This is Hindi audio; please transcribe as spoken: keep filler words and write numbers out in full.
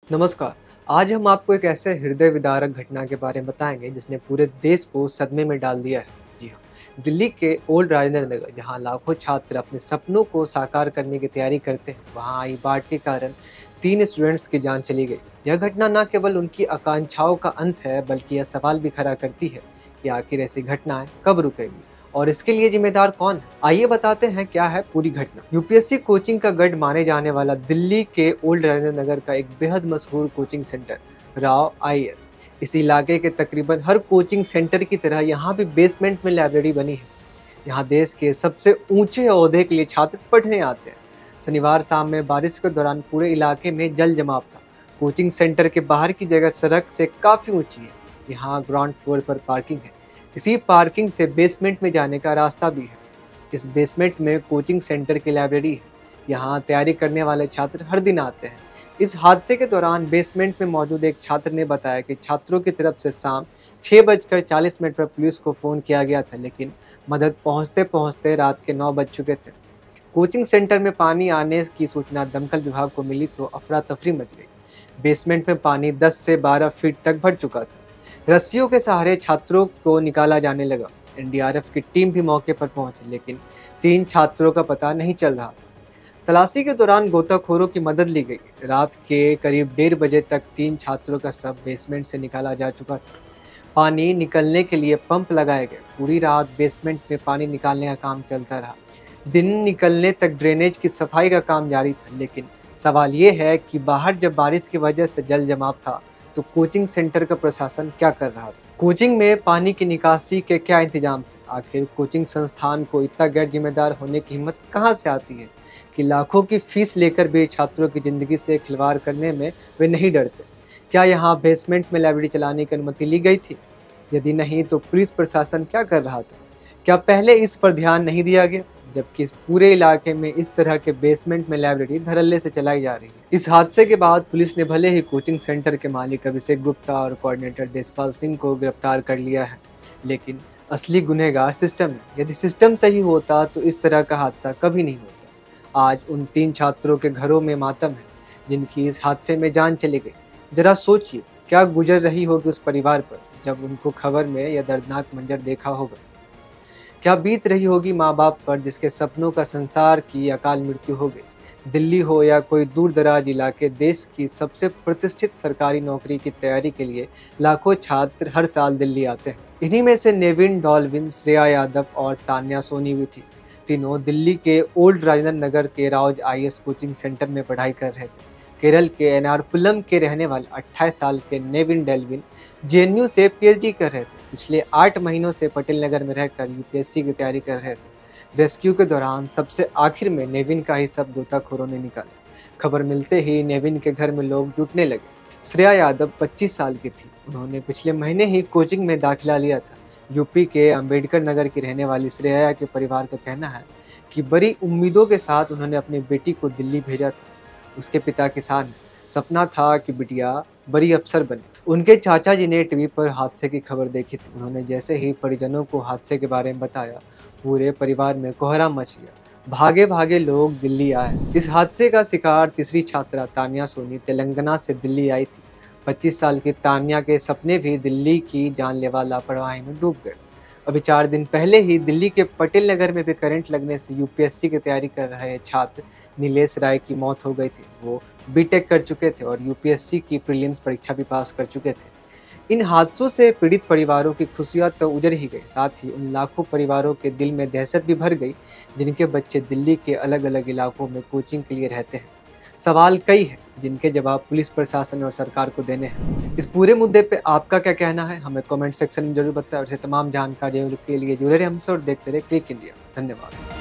नमस्कार। आज हम आपको एक ऐसे हृदय विदारक घटना के बारे में बताएंगे जिसने पूरे देश को सदमे में डाल दिया है। जी हाँ, दिल्ली के ओल्ड राजेंद्र नगर, जहाँ लाखों छात्र अपने सपनों को साकार करने की तैयारी करते हैं, वहाँ आई बाढ़ के कारण तीन स्टूडेंट्स की जान चली गई। यह घटना न केवल उनकी आकांक्षाओं का अंत है, बल्कि यह सवाल भी खड़ा करती है कि आखिर ऐसी घटनाएं कब रुकेगी और इसके लिए जिम्मेदार कौन है। आइए बताते हैं क्या है पूरी घटना। यूपीएससी कोचिंग का गढ़ माने जाने वाला दिल्ली के ओल्ड राजेंद्र नगर का एक बेहद मशहूर कोचिंग सेंटर राव आईएएस। इस इलाके के तकरीबन हर कोचिंग सेंटर की तरह यहाँ भी बेसमेंट में लाइब्रेरी बनी है। यहाँ देश के सबसे ऊंचे ओहदे के लिए छात्र पढ़ने आते हैं। शनिवार शाम में बारिश के दौरान पूरे इलाके में जल जमाव था। कोचिंग सेंटर के बाहर की जगह सड़क से काफ़ी ऊंची है। यहाँ ग्राउंड फ्लोर पर पार्किंग है। इसी पार्किंग से बेसमेंट में जाने का रास्ता भी है। इस बेसमेंट में कोचिंग सेंटर की लाइब्रेरी है। यहाँ तैयारी करने वाले छात्र हर दिन आते हैं। इस हादसे के दौरान बेसमेंट में मौजूद एक छात्र ने बताया कि छात्रों की तरफ से शाम छः बजकर चालीस मिनट पर पुलिस को फ़ोन किया गया था, लेकिन मदद पहुँचते पहुँचते रात के नौ बज चुके थे। कोचिंग सेंटर में पानी आने की सूचना दमकल विभाग को मिली तो अफरा तफरी मच गई। बेसमेंट में पानी दस से बारह फीट तक भर चुका था। रस्सियों के सहारे छात्रों को निकाला जाने लगा। एनडीआरएफ की टीम भी मौके पर पहुंची, लेकिन तीन छात्रों का पता नहीं चल रहा था। तलाशी के दौरान गोताखोरों की मदद ली गई। रात के करीब डेढ़ बजे तक तीन छात्रों का शव बेसमेंट से निकाला जा चुका था। पानी निकलने के लिए पंप लगाए गए। पूरी रात बेसमेंट में पानी निकालने का काम चलता रहा। दिन निकलने तक ड्रेनेज की सफाई का काम जारी था, लेकिन सवाल ये है कि बाहर जब बारिश की वजह से जल जमाव था तो कोचिंग सेंटर का प्रशासन क्या कर रहा था। कोचिंग में पानी की निकासी के क्या इंतजाम थे। आखिर कोचिंग संस्थान को इतना गैर जिम्मेदार होने की हिम्मत कहां से आती है कि लाखों की फीस लेकर भी छात्रों की जिंदगी से खिलवाड़ करने में वे नहीं डरते। क्या यहाँ बेसमेंट में लाइब्रेरी चलाने की अनुमति ली गई थी? यदि नहीं तो पुलिस प्रशासन क्या कर रहा था? क्या पहले इस पर ध्यान नहीं दिया गया, जबकि इस पूरे इलाके में इस तरह के बेसमेंट में लाइब्रेरी धड़ल्ले से चलाई जा रही है। इस हादसे के बाद पुलिस ने भले ही कोचिंग सेंटर के मालिक अभिषेक गुप्ता और कोऑर्डिनेटर देशपाल सिंह को गिरफ्तार कर लिया है, लेकिन असली गुनहगार सिस्टम है। यदि सिस्टम सही होता तो इस तरह का हादसा कभी नहीं होता। आज उन तीन छात्रों के घरों में मातम है जिनकी इस हादसे में जान चली गई। जरा सोचिए क्या गुजर रही होगी उस परिवार पर जब उनको खबर में यह दर्दनाक मंजर देखा होगा। क्या बीत रही होगी माँ बाप पर जिसके सपनों का संसार की अकाल मृत्यु हो गई। दिल्ली हो या कोई दूर दराज इलाके, देश की सबसे प्रतिष्ठित सरकारी नौकरी की तैयारी के लिए लाखों छात्र हर साल दिल्ली आते हैं। इन्हीं में से नेविन डॉल्विन, श्रेया यादव और तान्या सोनी भी थी। तीनों दिल्ली के ओल्ड राजेंद्र नगर के राज आईएएस कोचिंग सेंटर में पढ़ाई कर रहे थे। केरल के एर्नाकुलम के रहने वाले अट्ठाईस साल के नेविन डेल्विन जेएनयू से पीएचडी कर रहे थे। पिछले आठ महीनों से पटेल नगर में रहकर यूपीएससी की तैयारी कर रहे थे। रेस्क्यू के दौरान सबसे आखिर में नेविन का ही सब गोताखोरों ने निकाला। खबर मिलते ही नेविन के घर में लोग जुटने लगे। श्रेया यादव पच्चीस साल की थी। उन्होंने पिछले महीने ही कोचिंग में दाखिला लिया था। यूपी के अंबेडकर नगर की रहने वाली श्रेया के परिवार का कहना है कि बड़ी उम्मीदों के साथ उन्होंने अपनी बेटी को दिल्ली भेजा था। उसके पिता किसान हैं। सपना था कि बिटिया बड़ी अफसर बने। उनके चाचा जी ने टीवी पर हादसे की खबर देखी थी। उन्होंने जैसे ही परिजनों को हादसे के बारे में बताया, पूरे परिवार में कोहराम मच गया। भागे भागे लोग दिल्ली आए। इस हादसे का शिकार तीसरी छात्रा तान्या सोनी तेलंगाना से दिल्ली आई थी। पच्चीस साल की तान्या के सपने भी दिल्ली की जानलेवा लापरवाही में डूब गए। अभी चार दिन पहले ही दिल्ली के पटेल नगर में भी करंट लगने से यूपीएससी की तैयारी कर रहे छात्र नीलेश राय की मौत हो गई थी। वो बीटेक कर चुके थे और यूपीएससी की प्रीलिम्स परीक्षा भी पास कर चुके थे। इन हादसों से पीड़ित परिवारों की खुशियां तो उजड़ ही गई, साथ ही उन लाखों परिवारों के दिल में दहशत भी भर गई जिनके बच्चे दिल्ली के अलग अलग इलाकों में कोचिंग के लिए रहते हैं। सवाल कई हैं जिनके जवाब पुलिस प्रशासन और सरकार को देने हैं। इस पूरे मुद्दे पे आपका क्या कहना है, हमें कमेंट सेक्शन में जरूर बताएं। और ऐसे तमाम जानकारियों के लिए जुड़े रहे हमसे और देखते रहे क्लिक इंडिया। धन्यवाद।